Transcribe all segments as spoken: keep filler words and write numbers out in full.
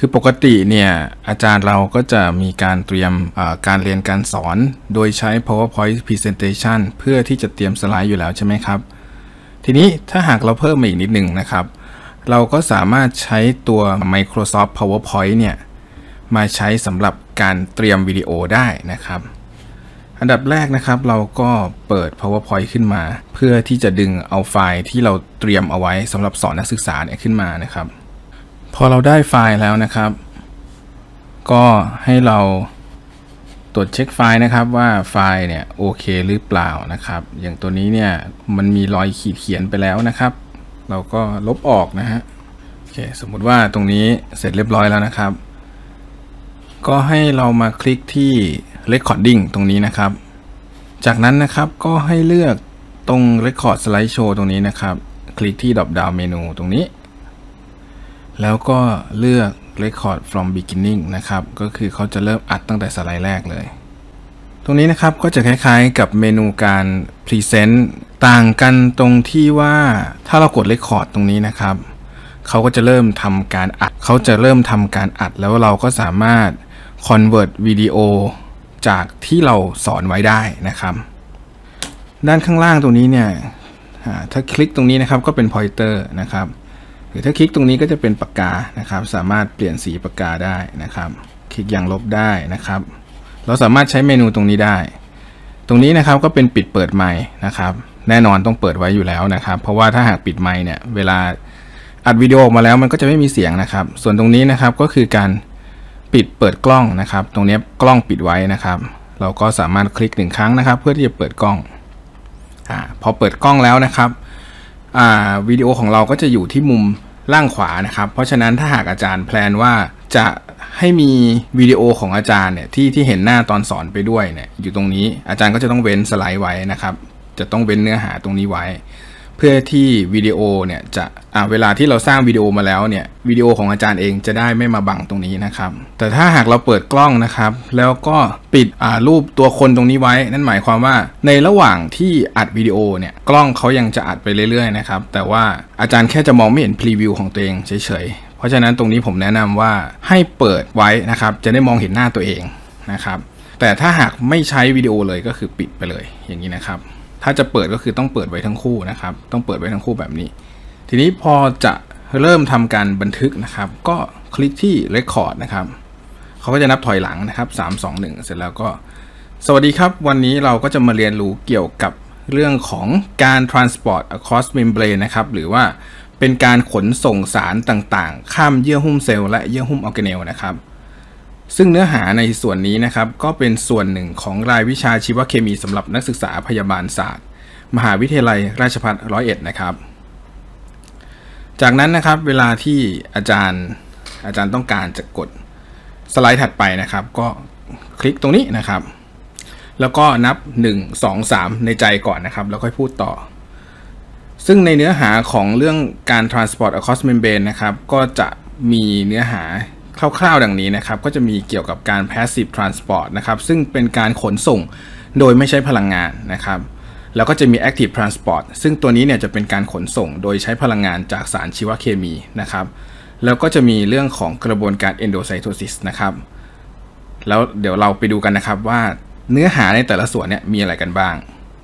คือปกติเนี่ยอาจารย์เราก็จะมีการเตรียมการเรียนการสอนโดยใช้ PowerPoint Presentation เพื่อที่จะเตรียมสไลด์อยู่แล้วใช่ไหมครับทีนี้ถ้าหากเราเพิ่มมาอีกนิดหนึ่งนะครับเราก็สามารถใช้ตัว Microsoft PowerPoint เนี่ยมาใช้สำหรับการเตรียมวิดีโอได้นะครับอันดับแรกนะครับเราก็เปิด PowerPoint ขึ้นมาเพื่อที่จะดึงเอาไฟล์ที่เราเตรียมเอาไว้สำหรับสอนนักศึกษาเนี่ยขึ้นมานะครับพอเราได้ไฟล์แล้วนะครับก็ให้เราตรวจเช็คไฟล์นะครับว่าไฟล์เนี่ยโอเคหรือเปล่านะครับอย่างตัวนี้เนี่ยมันมีรอยขีดเขียนไปแล้วนะครับเราก็ลบออกนะฮะโอเคสมมุติว่าตรงนี้เสร็จเรียบร้อยแล้วนะครับก็ให้เรามาคลิกที่ Recording ตรงนี้นะครับจากนั้นนะครับก็ให้เลือกตรง Record Slideshow ตรงนี้นะครับคลิกที่ Drop Down เมนูตรงนี้แล้วก็เลือก Record from beginning นะครับก็คือเขาจะเริ่มอัดตั้งแต่สไลด์แรกเลยตรงนี้นะครับก็จะคล้ายๆกับเมนูการ Present ต่างกันตรงที่ว่าถ้าเรากด Record ตรงนี้นะครับเขาก็จะเริ่มทำการอัดเขาจะเริ่มทำการอัดแล้วเราก็สามารถ Convert วิดีโอจากที่เราสอนไว้ได้นะครับด้านข้างล่างตรงนี้เนี่ยถ้าคลิกตรงนี้นะครับก็เป็น Pointer นะครับหรือถ้าคลิกตรงนี้ก็จะเป็นปากกานะครับสามารถเปลี่ยนสีปากกาได้นะครับคลิกอย่างลบได้นะครับเราสามารถใช้เมนูตรงนี้ได้ตรงนี้นะครับก็เป็นปิดเปิดไมค์นะครับแน่นอนต้องเปิดไว้อยู่แล้วนะครับเพราะว่าถ้าหากปิดไมค์เนี่ยเวลาอัดวิดีโอออกมาแล้วมันก็จะไม่มีเสียงนะครับส่วนตรงนี้นะครับก็คือการปิดเปิดกล้องนะครับตรงนี้กล้องปิดไว้นะครับเราก็สามารถคลิกหนึ่งครั้งนะครับเพื่อที่จะเปิดกล้องอ่าพอเปิดกล้องแล้วนะครับอ่าวิดีโอของเราก็จะอยู่ที่มุมล่างขวานะครับเพราะฉะนั้นถ้าหากอาจารย์แพลนว่าจะให้มีวิดีโอของอาจารย์เนี่ยที่ที่เห็นหน้าตอนสอนไปด้วยเนี่ยอยู่ตรงนี้อาจารย์ก็จะต้องเว้นสไลด์ไว้นะครับจะต้องเว้นเนื้อหาตรงนี้ไว้เพื่อที่วิดีโอเนี่ยจะอ่าเวลาที่เราสร้างวิดีโอมาแล้วเนี่ยวิดีโอของอาจารย์เองจะได้ไม่มาบังตรงนี้นะครับแต่ถ้าหากเราเปิดกล้องนะครับแล้วก็ปิดอ่ารูปตัวคนตรงนี้ไว้นั่นหมายความว่าในระหว่างที่อัดวิดีโอเนี่ยกล้องเขายังจะอัดไปเรื่อยๆนะครับแต่ว่าอาจารย์แค่จะมองไม่เห็นพรีวิวของตัวเองเฉยๆเพราะฉะนั้นตรงนี้ผมแนะนำว่าให้เปิดไว้นะครับจะได้มองเห็นหน้าตัวเองนะครับแต่ถ้าหากไม่ใช้วิดีโอเลยก็คือปิดไปเลยอย่างนี้นะครับถ้าจะเปิดก็คือต้องเปิดไว้ทั้งคู่นะครับต้องเปิดไว้ทั้งคู่แบบนี้ทีนี้พอจะเริ่มทำการบันทึกนะครับก็คลิกที่ Record นะครับเขาก็จะนับถอยหลังนะครับสาม สอง หนึ่งเสร็จแล้วก็สวัสดีครับวันนี้เราก็จะมาเรียนรู้เกี่ยวกับเรื่องของการ transport across membrane นะครับหรือว่าเป็นการขนส่งสารต่างๆข้ามเยื่อหุ้มเซลล์และเยื่อหุ้มออร์แกเนลนะครับซึ่งเนื้อหาในส่วนนี้นะครับก็เป็นส่วนหนึ่งของรายวิชาชีวเคมีสำหรับนักศึกษาพยาบาลศาสตร์มหาวิทยาลัยราชภัฏร้อยเอ็ดนะครับจากนั้นนะครับเวลาที่อาจารย์อาจารย์ต้องการจะกดสไลด์ถัดไปนะครับก็คลิกตรงนี้นะครับแล้วก็นับหนึ่ง สอง สามในใจก่อนนะครับแล้วค่อยพูดต่อซึ่งในเนื้อหาของเรื่องการ transport across membrane นะครับก็จะมีเนื้อหาคร่าวๆดังนี้นะครับก็จะมีเกี่ยวกับการ passive transport นะครับซึ่งเป็นการขนส่งโดยไม่ใช้พลังงานนะครับแล้วก็จะมี active transport ซึ่งตัวนี้เนี่ยจะเป็นการขนส่งโดยใช้พลังงานจากสารชีวเคมีนะครับแล้วก็จะมีเรื่องของกระบวนการ endocytosis นะครับแล้วเดี๋ยวเราไปดูกันนะครับว่าเนื้อหาในแต่ละส่วนเนี่ยมีอะไรกันบ้าง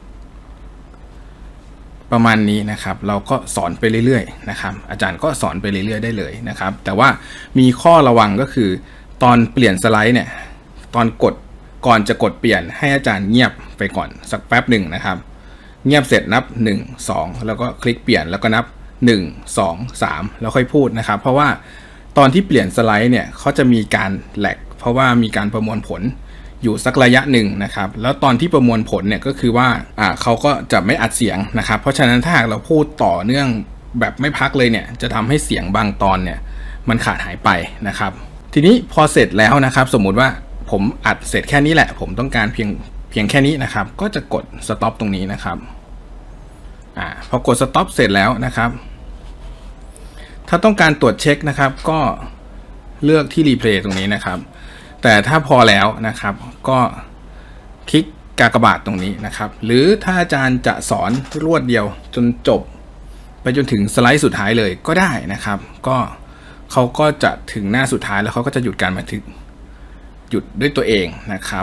ประมาณนี้นะครับเราก็สอนไปเรื่อยๆนะครับอาจารย์ก็สอนไปเรื่อยๆได้เลยนะครับแต่ว่ามีข้อระวังก็คือตอนเปลี่ยนสไลด์เนี่ยตอนกดก่อนจะกดเปลี่ยนให้อาจารย์เงียบไปก่อนสักแป๊บหนึ่งนะครับเงียบเสร็จนับหนึ่ง สองแล้วก็คลิกเปลี่ยนแล้วก็นับหนึ่ง สอง สามแล้วค่อยพูดนะครับเพราะว่าตอนที่เปลี่ยนสไลด์เนี่ยเขาจะมีการแหลกเพราะว่ามีการประมวลผลอยู่สักระยะหนึ่งนะครับแล้วตอนที่ประมวลผลเนี่ยก็คือว่าอ่าเขาก็จะไม่อัดเสียงนะครับเพราะฉะนั้นถ้าหากเราพูดต่อเนื่องแบบไม่พักเลยเนี่ยจะทำให้เสียงบางตอนเนี่ยมันขาดหายไปนะครับทีนี้พอเสร็จแล้วนะครับสมมุติว่าผมอัดเสร็จแค่นี้แหละผมต้องการเพียงเพียงแค่นี้นะครับก็จะกด stop ตรงนี้นะครับอ่าพอกด stop เสร็จแล้วนะครับถ้าต้องการตรวจเช็คนะครับก็เลือกที่ replay ตรงนี้นะครับแต่ถ้าพอแล้วนะครับก็คลิกกากบาทตรงนี้นะครับหรือถ้าอาจารย์จะสอนรวดเดียวจนจบไปจนถึงสไลด์สุดท้ายเลยก็ได้นะครับก็เขาก็จะถึงหน้าสุดท้ายแล้วเขาก็จะหยุดการบันทึกหยุดด้วยตัวเองนะครับ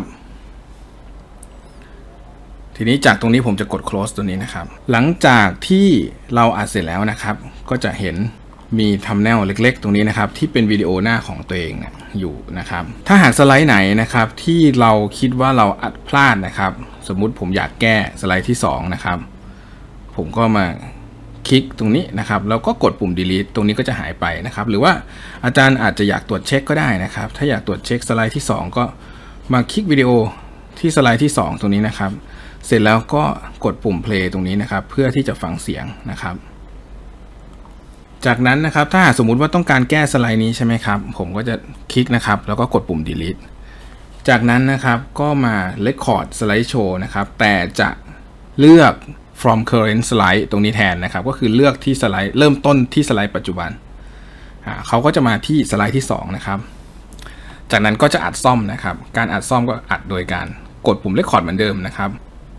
ทีนี้จากตรงนี้ผมจะกด close ตัวนี้นะครับหลังจากที่เราอัดเสร็จแล้วนะครับก็จะเห็นมีthumbnailเล็กๆตรงนี้นะครับที่เป็นวิดีโอหน้าของตัวเองอยู่นะครับถ้าหากสไลด์ไหนนะครับที่เราคิดว่าเราอัดพลาดนะครับสมมุติผมอยากแก้สไลด์ที่สองนะครับผมก็มาคลิกตรงนี้นะครับแล้วก็กดปุ่ม delete ตรงนี้ก็จะหายไปนะครับหรือว่าอาจารย์อาจจะอยากตรวจเช็คก็ได้นะครับถ้าอยากตรวจเช็คสไลด์ที่สองก็มาคลิกวิดีโอที่สไลด์ที่สองตรงนี้นะครับเสร็จแล้วก็กดปุ่ม play ตรงนี้นะครับเพื่อที่จะฟังเสียงนะครับจากนั้นนะครับถ้าสมมุติว่าต้องการแก้สไลด์นี้ใช่ไหมครับผมก็จะคลิกนะครับแล้วก็กดปุ่ม delete จากนั้นนะครับก็มา record slideshow นะครับแต่จะเลือก from current slide ตรงนี้แทนนะครับก็คือเลือกที่สไลด์เริ่มต้นที่สไลด์ปัจจุบันเขาก็จะมาที่สไลด์ที่สองนะครับจากนั้นก็จะอัดซ่อมนะครับการอัดซ่อมก็อัดโดยการกดปุ่ม record เหมือนเดิมนะครับ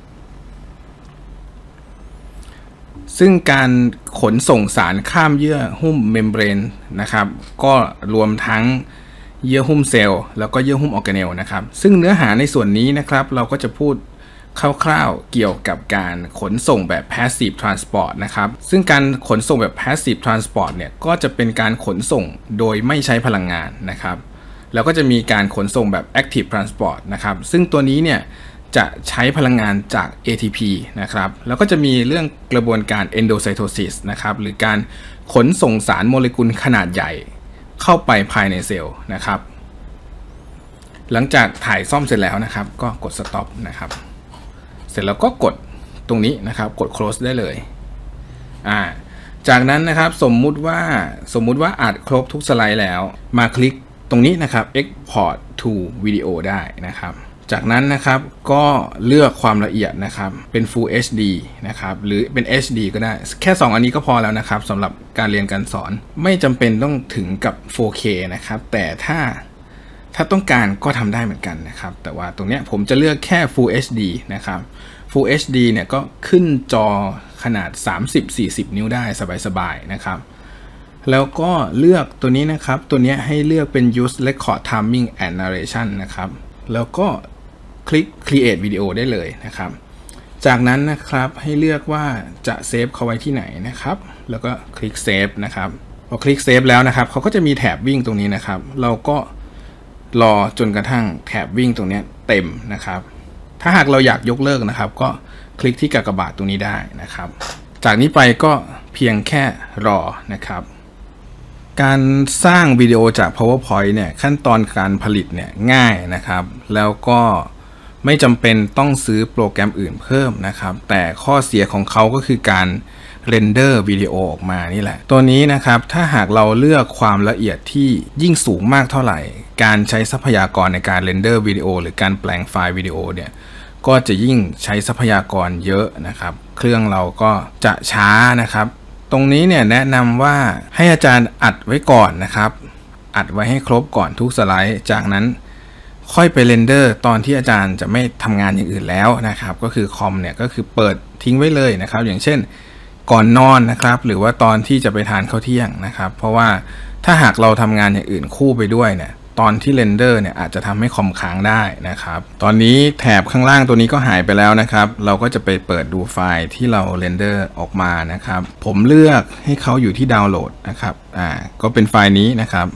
ซึ่งการขนส่งสารข้ามเยื่อหุ้มเมมเบรนนะครับก็รวมทั้งเยื่อหุ้มเซลล์แล้วก็เยื่อหุ้มออร์แกเนลนะครับซึ่งเนื้อหาในส่วนนี้นะครับเราก็จะพูดคร่าวๆเกี่ยวกับการขนส่งแบบ passive transport นะครับซึ่งการขนส่งแบบ passive transport เนี่ยก็จะเป็นการขนส่งโดยไม่ใช้พลังงานนะครับแล้วก็จะมีการขนส่งแบบ active transport นะครับซึ่งตัวนี้เนี่ยจะใช้พลังงานจาก เอ ที พี นะครับแล้วก็จะมีเรื่องกระบวนการ endocytosis นะครับหรือการขนส่งสารโมเลกุลขนาดใหญ่เข้าไปภายในเซลล์นะครับหลังจากถ่ายซ่อมเสร็จแล้วนะครับก็กด stop นะครับเสร็จแล้วก็กดตรงนี้นะครับกด close ได้เลยอ่าจากนั้นนะครับสมมุติว่าสมมุติว่าอัดครบทุกสไลด์แล้วมาคลิกตรงนี้นะครับ export to video ได้นะครับจากนั้นนะครับก็เลือกความละเอียดนะครับเป็น Full เอช ดี นะครับหรือเป็น เอช ดี ก็ได้แค่สองอันนี้ก็พอแล้วนะครับสำหรับการเรียนการสอนไม่จำเป็นต้องถึงกับ โฟร์เค นะครับแต่ถ้าถ้าต้องการก็ทำได้เหมือนกันนะครับแต่ว่าตรงนี้ผมจะเลือกแค่ Full เอช ดี นะครับ Full เอช ดี เนี่ยก็ขึ้นจอขนาด สามสิบถึงสี่สิบ นิ้วได้สบายๆนะครับแล้วก็เลือกตัวนี้นะครับตัวนี้ให้เลือกเป็น Use Record Timing and Narration นะครับแล้วก็คลิก create video ได้เลยนะครับจากนั้นนะครับให้เลือกว่าจะเซฟเขาไว้ที่ไหนนะครับแล้วก็คลิก save นะครับพอคลิก save แล้วนะครับเขาก็จะมีแถบวิ่งตรงนี้นะครับเราก็รอจนกระทั่งแถบวิ่งตรงนี้เต็มนะครับถ้าหากเราอยากยกเลิกนะครับก็คลิกที่กากบาทตรงนี้ได้นะครับจากนี้ไปก็เพียงแค่รอนะครับการสร้างวิดีโอจาก PowerPoint เนี่ยขั้นตอนการผลิตเนี่ยง่ายนะครับแล้วก็ไม่จำเป็นต้องซื้อโปรแกรมอื่นเพิ่มนะครับแต่ข้อเสียของเขาก็คือการเรนเดอร์วิดีโอออกมานี่แหละตัวนี้นะครับถ้าหากเราเลือกความละเอียดที่ยิ่งสูงมากเท่าไหร่การใช้ทรัพยากรในการเรนเดอร์วิดีโอหรือการแปลงไฟล์วิดีโอเนี่ยก็จะยิ่งใช้ทรัพยากรเยอะนะครับเครื่องเราก็จะช้านะครับตรงนี้เนี่ยแนะนำว่าให้อาจารย์อัดไว้ก่อนนะครับอัดไว้ให้ครบก่อนทุกสไลด์จากนั้นค่อยไปเรนเดอร์ตอนที่อาจารย์จะไม่ทำงานอย่างอื่นแล้วนะครับก็คือคอมเนี่ยก็คือเปิดทิ้งไว้เลยนะครับอย่างเช่นก่อนนอนนะครับหรือว่าตอนที่จะไปทานข้าวเที่ยงนะครับเพราะว่าถ้าหากเราทำงานอย่างอื่นคู่ไปด้วยเนี่ยตอนที่เรนเดอร์เนี่ยอาจจะทำให้คอมค้างได้นะครับตอนนี้แถบข้างล่างตัวนี้ก็หายไปแล้วนะครับเราก็จะไปเปิดดูไฟล์ที่เราเรนเดอร์ออกมานะครับผมเลือกให้เขาอยู่ที่ดาวน์โหลดนะครับอ่าก็เป็นไฟล์นี้นะครับ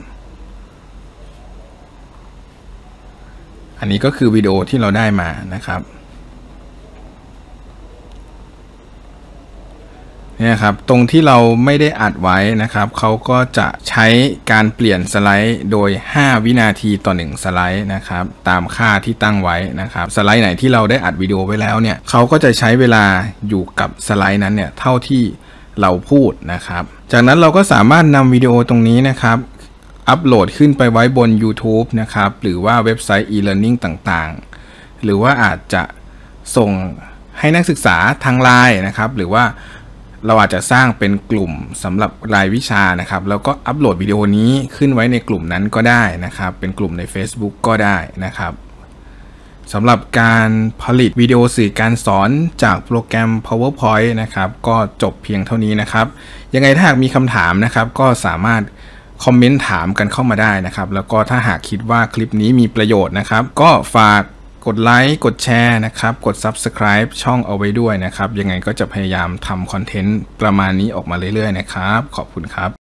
อันนี้ก็คือวิดีโอที่เราได้มานะครับเนี่ยครับตรงที่เราไม่ได้อัดไว้นะครับเขาก็จะใช้การเปลี่ยนสไลด์โดยห้าวินาทีต่อหนึ่งสไลด์นะครับตามค่าที่ตั้งไว้นะครับสไลด์ไหนที่เราได้อัดวิดีโอไว้แล้วเนี่ยเขาก็จะใช้เวลาอยู่กับสไลด์นั้นเนี่ยเท่าที่เราพูดนะครับจากนั้นเราก็สามารถนำวิดีโอตรงนี้นะครับอัปโหลดขึ้นไปไว้บน YouTube นะครับหรือว่าเว็บไซต์ e-learning ต่างๆหรือว่าอาจจะส่งให้นักศึกษาทางไลน์นะครับหรือว่าเราอาจจะสร้างเป็นกลุ่มสำหรับรายวิชานะครับแล้วก็อัปโหลดวิดีโอนี้ขึ้นไว้ในกลุ่มนั้นก็ได้นะครับเป็นกลุ่มใน Facebook ก็ได้นะครับสำหรับการผลิตวิดีโอสื่อการสอนจากโปรแกรม PowerPoint นะครับก็จบเพียงเท่านี้นะครับยังไงถ้าหากมีคำถามนะครับก็สามารถคอมเมนต์ถามกันเข้ามาได้นะครับแล้วก็ถ้าหากคิดว่าคลิปนี้มีประโยชน์นะครับก็ฝากกดไลค์กดแชร์นะครับกด ซับสไครบ์ ช่องเอาไว้ด้วยนะครับยังไงก็จะพยายามทำคอนเทนต์ประมาณนี้ออกมาเรื่อยๆนะครับขอบคุณครับ